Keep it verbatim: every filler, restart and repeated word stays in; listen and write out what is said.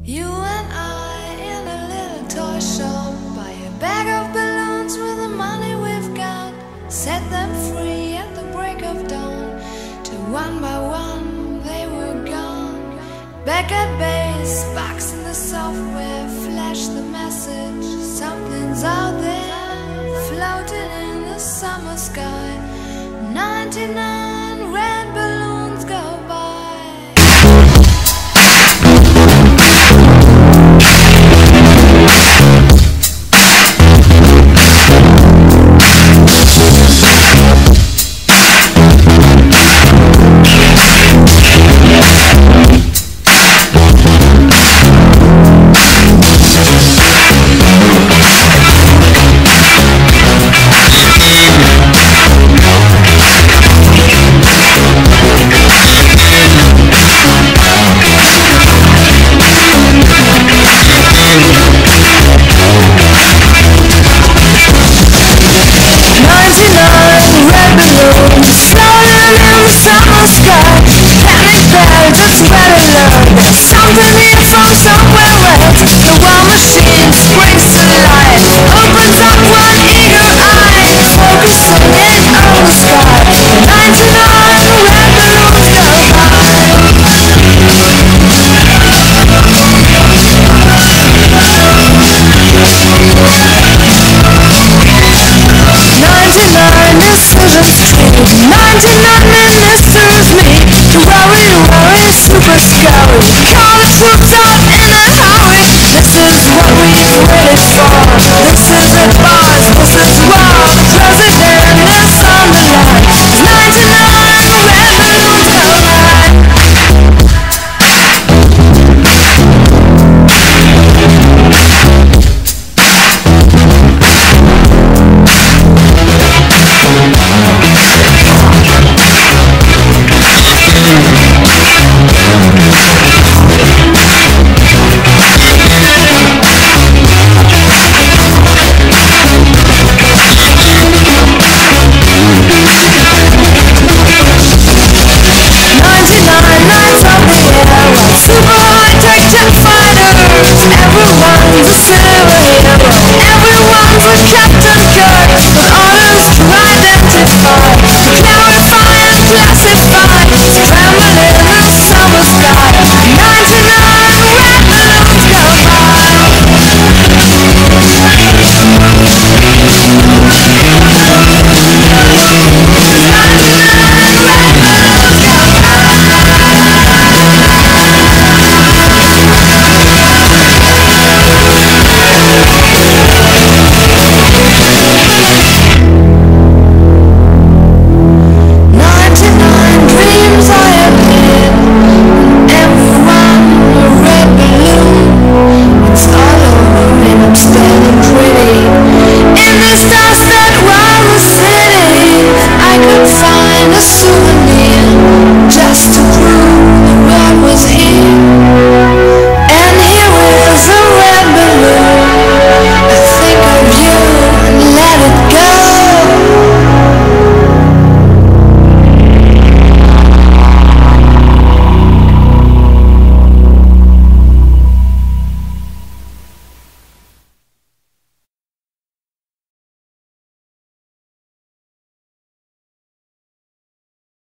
You and I in a little toy shop, buy a bag of balloons with the money we've got, set them free at the break of dawn, till one by one they were gone. Back at base, box in the software, flash the message, something's out there, floating in the summer sky. Ninety-nine red balloons go by. Ninety-nine ministers me to worry, worry, super scary. Call the troops out.